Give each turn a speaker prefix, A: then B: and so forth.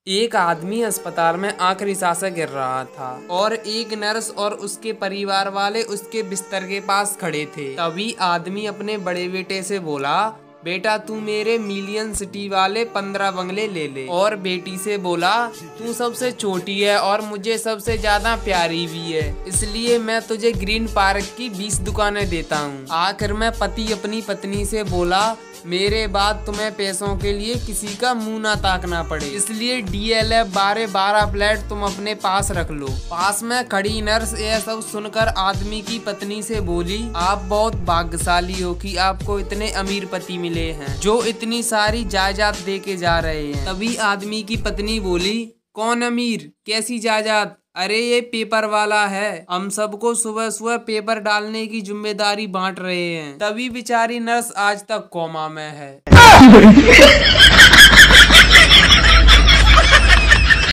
A: एक आदमी अस्पताल में आखिरी सांसें गिर रहा था और एक नर्स और उसके परिवार वाले उसके बिस्तर के पास खड़े थे। तभी आदमी अपने बड़े बेटे से बोला, बेटा तू मेरे मिलियन सिटी वाले 15 बंगले ले ले। और बेटी से बोला, तू सबसे छोटी है और मुझे सबसे ज्यादा प्यारी भी है, इसलिए मैं तुझे ग्रीन पार्क की 20 दुकानें देता हूँ। आखिर में पति अपनी पत्नी से बोला, मेरे बाद तुम्हें पैसों के लिए किसी का मुंह ना ताकना पड़े, इसलिए DLF 12 फ्लैट तुम अपने पास रख लो। पास में खड़ी नर्स यह सब सुनकर आदमी की पत्नी से बोली, आप बहुत भाग्यशाली हो कि आपको इतने अमीर पति मिले हैं जो इतनी सारी जायदाद दे के जा रहे हैं। तभी आदमी की पत्नी बोली, कौन अमीर, कैसी जायदाद? अरे ये पेपर वाला है, हम सबको सुबह सुबह पेपर डालने की जिम्मेदारी बांट रहे हैं। तभी बेचारी नर्स आज तक कोमा में है।